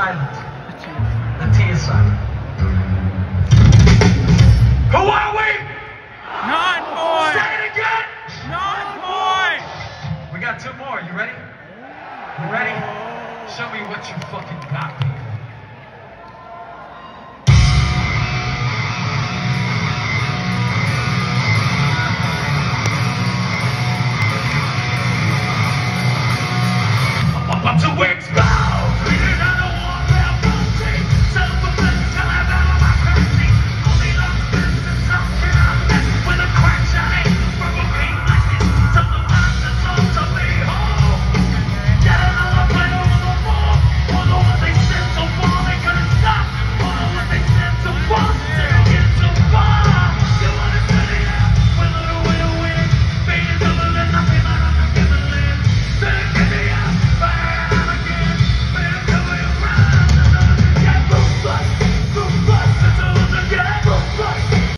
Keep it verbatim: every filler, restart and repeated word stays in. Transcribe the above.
silent. The T is silent. Who are we? Non-boy! Say it again! Non-boy! We got two more. You ready? You ready? Show me what you fucking got, people. I'm to win.